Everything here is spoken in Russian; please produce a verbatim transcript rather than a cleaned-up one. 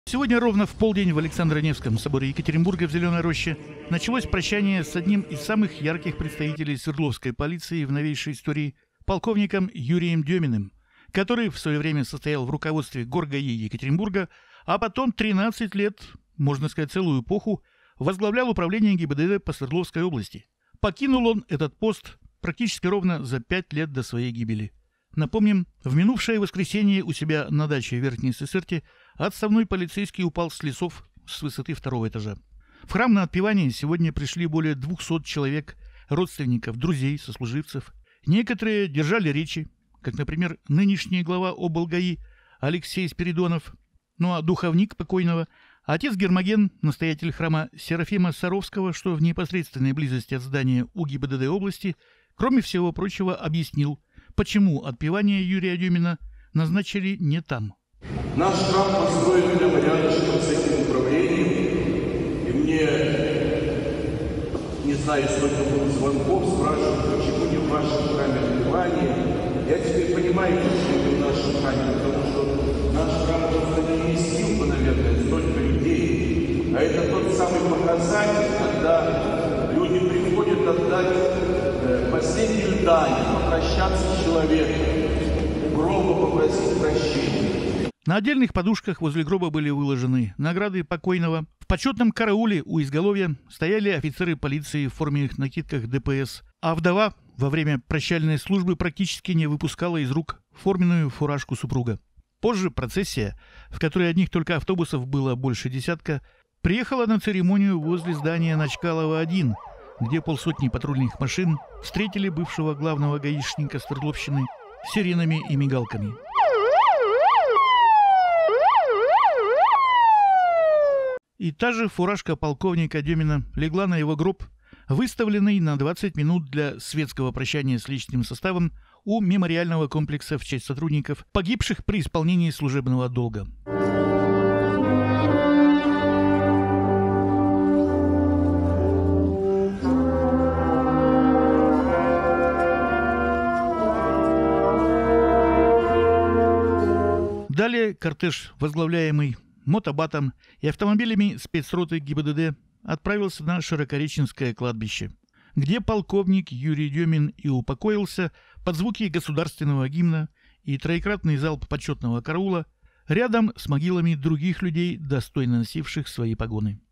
Сегодня ровно в полдень в Александро-Невском соборе Екатеринбурга в Зеленой Роще началось прощание с одним из самых ярких представителей Свердловской полиции в новейшей истории, полковником Юрием Деминым, который в свое время состоял в руководстве ГОР-ГАИ Екатеринбурга, а потом тринадцать лет, можно сказать целую эпоху, возглавлял управление ГИБДД по Свердловской области. Покинул он этот пост практически ровно за пять лет до своей гибели. Напомним, в минувшее воскресенье у себя на даче в Верхней Сысерте отставной полицейский упал с лесов с высоты второго этажа. В храм на отпевание сегодня пришли более двухсот человек, родственников, друзей, сослуживцев. Некоторые держали речи, как, например, нынешний глава облгаи Алексей Спиридонов, ну а духовник покойного, отец Гермоген, настоятель храма Серафима Саровского, что в непосредственной близости от здания УГИБДД области, кроме всего прочего, объяснил, почему отпевание Юрия Демина назначили не там. Наш храм построен прямо рядышком с этим управлением, и мне, не знаю, сколько было звонков, спрашивают, почему не в вашем храме отпевание. Я теперь понимаю, почему не в нашем храме, потому что наш храм просто не вместил бы, наверное, столько людей. А это тот самый показатель, когда люди приходят отдать последнюю дань, попрощаться с человеком, у гроба попросить прощения. На отдельных подушках возле гроба были выложены награды покойного. В почетном карауле у изголовья стояли офицеры полиции в форменных накидках ДПС, а вдова во время прощальной службы практически не выпускала из рук форменную фуражку супруга. Позже процессия, в которой одних только автобусов было больше десятка, приехала на церемонию возле здания Начкалова один, где полсотни патрульных машин встретили бывшего главного гаишника Свердловщины сиренами и мигалками. И та же фуражка полковника Демина легла на его гроб, выставленный на двадцать минут для светского прощания с личным составом у мемориального комплекса в честь сотрудников, погибших при исполнении служебного долга. Далее кортеж, возглавляемый мотобатом и автомобилями спецроты ГИБДД, отправился на Широкореченское кладбище, где полковник Юрий Демин и упокоился под звуки государственного гимна и троекратный залп почетного караула рядом с могилами других людей, достойно носивших свои погоны.